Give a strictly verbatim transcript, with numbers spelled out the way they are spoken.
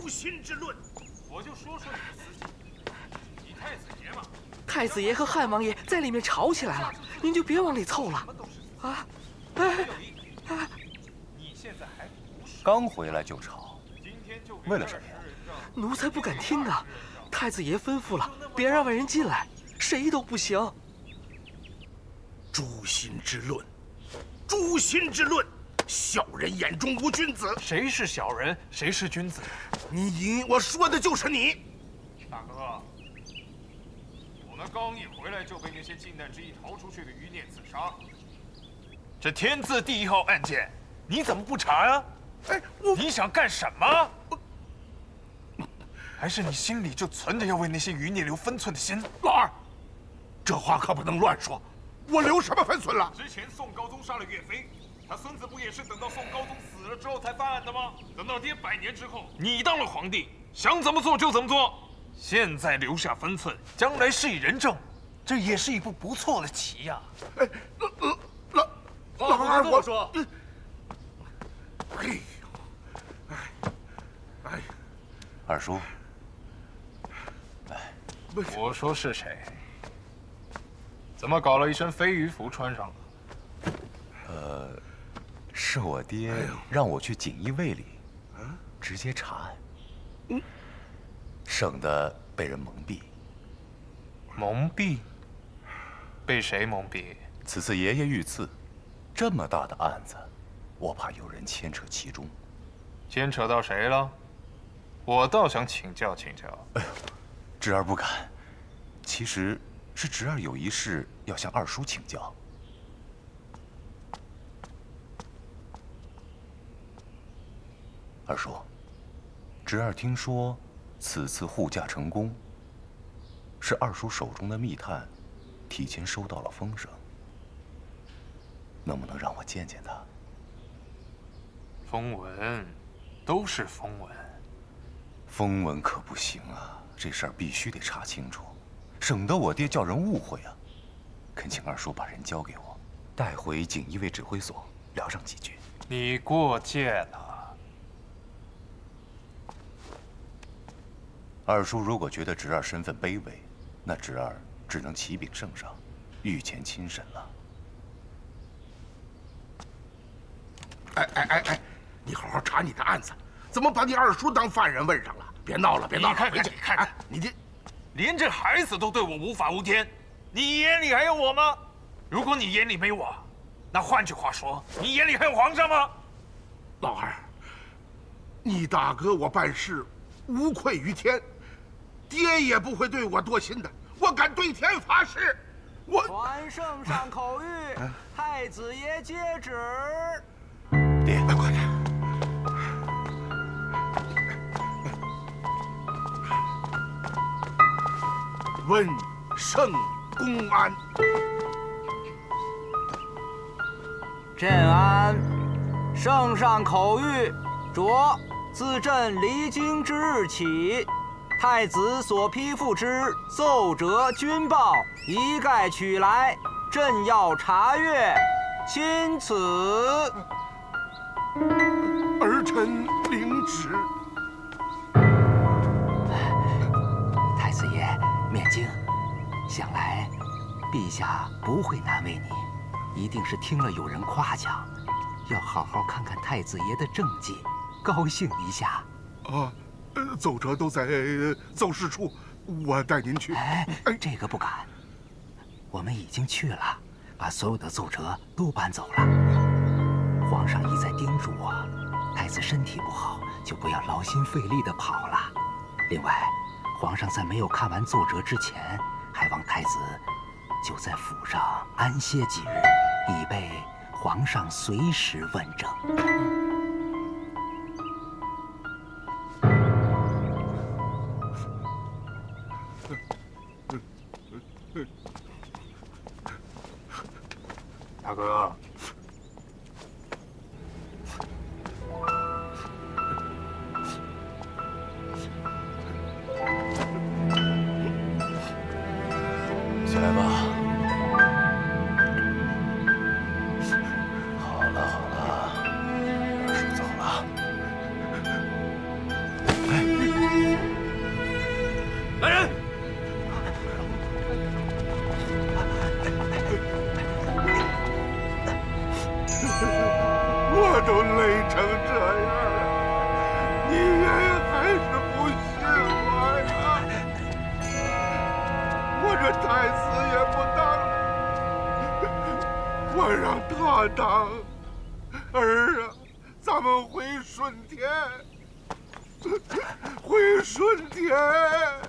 诛心之论。 我就说说你的思想，你太子爷嘛。 太子爷和汉王爷在里面吵起来了，您就别往里凑了。啊！哎！哎！ 你现在还不是刚回来就吵，为了什么呀？ 奴才不敢听啊！太子爷吩咐了，别让外人进来，谁都不行。 诛心之论，诛心之论。 小人眼中无君子， 谁是小人，谁是君子？ 你，我说的就是你， 大哥。我们刚一回来就被那些靖难之役逃出去的余孽刺杀，这天字第一号案件，你怎么不查呀？ 哎，我你想干什么？还是你心里就存着要为那些余孽留分寸的心？ 老二，这话可不能乱说，我留什么分寸了？ 之前宋高宗杀了岳飞。 他孙子不也是等到宋高宗死了之后才犯案的吗？等到爹百年之后，你当了皇帝，想怎么做就怎么做。现在留下分寸，将来事以仁政，这也是一步不错的棋呀。 哎，老老老二，我说，哎呦，哎，哎， 二叔， 哎，我说是谁？怎么搞了一身飞鱼服穿上了？ 呃。 是我爹让我去锦衣卫里，直接查案，嗯，省得被人蒙蔽。 蒙蔽？被谁蒙蔽？ 此次爷爷遇刺，这么大的案子，我怕有人牵扯其中。 牵扯到谁了？我倒想请教请教。 哎呦，侄儿不敢。其实是侄儿有一事要向二叔请教。 二叔，侄儿听说，此次护驾成功，是二叔手中的密探提前收到了风声，能不能让我见见他？ 风闻，都是风闻。 风闻可不行啊，这事儿必须得查清楚，省得我爹叫人误会啊。恳请二叔把人交给我，带回锦衣卫指挥所聊上几句。 你过界了。 二叔如果觉得侄儿身份卑微，那侄儿只能启禀圣上，御前亲审了。 哎哎哎哎，你好好查你的案子，怎么把你二叔当犯人问上了？别闹了，别闹了！ 你看看，你看看， 你这， 连这孩子都对我无法无天，你眼里还有我吗？如果你眼里没我，那换句话说，你眼里还有皇上吗？ 老二，你大哥我办事无愧于天。 爹也不会对我多心的，我敢对天发誓。我传圣上口谕，太子爷接旨。 爹， 快点！问圣公安。 朕安。圣上口谕，着自朕离京之日起。 太子所批复之奏折、军报，一概取来，朕要查阅。钦此。 儿臣领旨。 太子爷，免惊。想来，陛下不会难为你，一定是听了有人夸奖，要好好看看太子爷的政绩，高兴一下。 啊。 奏折都在奏事处，我带您去。 哎，这个不敢。我们已经去了，把所有的奏折都搬走了。皇上一再叮嘱我，太子身体不好，就不要劳心费力的跑了。另外，皇上在没有看完奏折之前，还望太子就在府上安歇几日，以备皇上随时问政。 大哥， 起来吧。好了好了，二叔走了。哎。 我都累成这样了，你爷爷还是不信我呀！我这太子也不当了，我让他当。儿啊，咱们回顺天，回顺天。